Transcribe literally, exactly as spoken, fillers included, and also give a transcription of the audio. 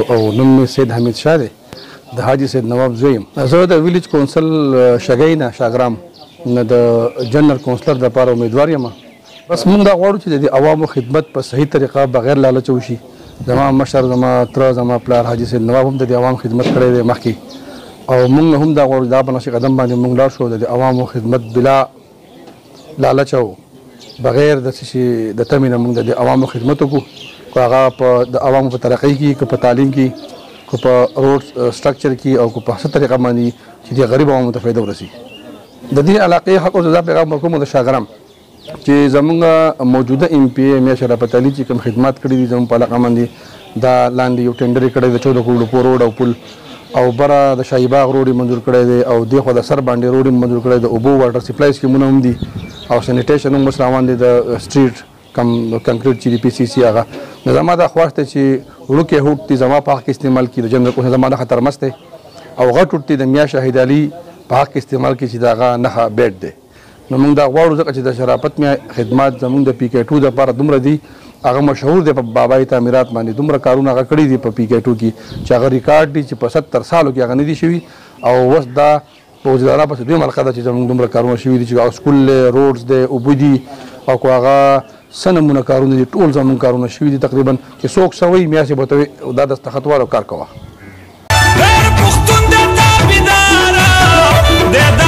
او نوم مې سید حمید شاه دی د حاجي سید نواب زوی یم. زه د ویلیج کونسل شګۍ نه شاګرام نه د جنرال کونسلر دپاره امیدوار یم. بس موږ دا غواړو چې د دې عوامو خدمت په صحیح طریقه بغیر لالچ وشي. زما مشر زما تره زما پلار حاجي سید نواب هم د دې عوام خدمت کړی دی مخکې، او موږ هم دا غواړو دا په نقش قدم باندې موږ لاړ شو د دې عوامو خدمت بلا لالچ او بغیر د څه شي د تمې نه موږ د دې عوامو خدمت وکړو، که هغه په د عوامو په ترقۍ کې، که په تعلیم کې، که په روډ سټرکچر کې، او که په څه طریقه باندې چې د غریب عوامو ته فایده ورسي. د دې علاقې حق او جزا پیغام ورکوم د شاګرام چې زمونږ موجوده ایم پی ای میا شرافت علي چې کوم خدمات کړي دي زموږ په علاقه باندې دا لاندې یو ټینډر یې کړی د چودہ کروڑ روپو روډ او پل، او بره د شاهي باغ روډ یې منظور کړی دی، او دې خوا د سر باندې روډ یې منظور کړی دی، اوبو واټر سپلای سکیمونه هم دي، او سینیټیشن هم اوس روان دی د سټریټ کم کنکریټ چې د پی سی سی هغه. نو زما دا خواهش دی چې وړوکی هوټ دي زما په حق کې استعمال کړي، د جنرال کونسل زما نښه ترمس دی، او غټ هوټ دي د میا شاهد علي په حق کې استعمال کړي چې د هغه نښه بیټ دی. نو موږ دا غواړو ځکه چې د شرافت میا خدمات زموږ د پی کې ټو دپاره دومره دي، هغه مشهور دی په بابای تعمیرات باندې، دومره کارونه هغه کړي دي په پی کې ټو کې چې هغه ریکارډ دي چې په ستر سالو کې هغه نه دي شوي، او اوس دا په وزیرانه پسې دویمه حلقه ده چې زموږ دومره کارونه شوي دي چې هغه سکول دی، روډز دی، اوبه دي، او که هغه څه نمونه کارونه دي ټول زموږ کارونه شوي دي تقریبا چې څوک څه وایي میاشتې به ورته وایي دا دستخط واله کار کوه.